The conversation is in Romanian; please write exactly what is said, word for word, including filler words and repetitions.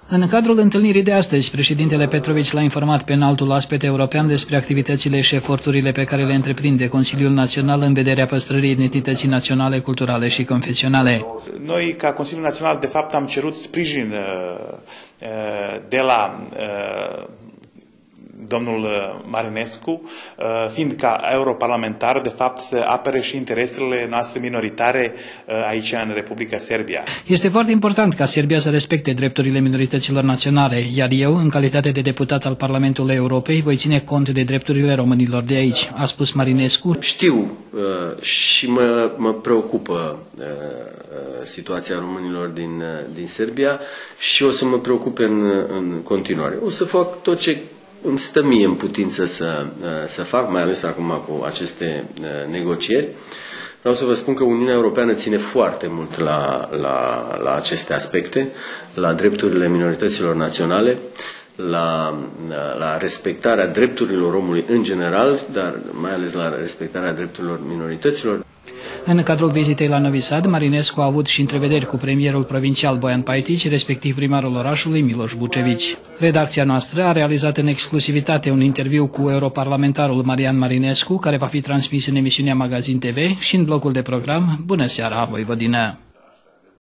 În cadrul întâlnirii de astăzi, președintele Petrovici l-a informat pe înaltul oaspete european despre activitățile și eforturile pe care le întreprinde Consiliul Național în vederea păstrării identității naționale, culturale și confesionale. Noi, ca Consiliul Național, de fapt, am cerut sprijin de la domnul Marinescu, fiind ca europarlamentar, de fapt, să apere și interesele noastre minoritare aici în Republica Serbia. Este foarte important ca Serbia să respecte drepturile minorităților naționale, iar eu, în calitate de deputat al Parlamentului Europei, voi ține cont de drepturile românilor de aici, a spus Marinescu. Știu și mă, mă preocupă situația românilor din, din Serbia și o să mă preocupe în, în continuare. O să fac tot ce îmi stă mie în putință să, să fac, mai ales acum cu aceste negocieri. Vreau să vă spun că Uniunea Europeană ține foarte mult la, la, la aceste aspecte, la drepturile minorităților naționale, la, la respectarea drepturilor omului în general, dar mai ales la respectarea drepturilor minorităților. În cadrul vizitei la Novi Sad, Marinescu a avut și întrevederi cu premierul provincial Bojan Pajtić, respectiv primarul orașului Miloš Vučević. Redacția noastră a realizat în exclusivitate un interviu cu europarlamentarul Marian Marinescu, care va fi transmis în emisiunea Magazin T V și în blocul de program Bună seara, Voivodină!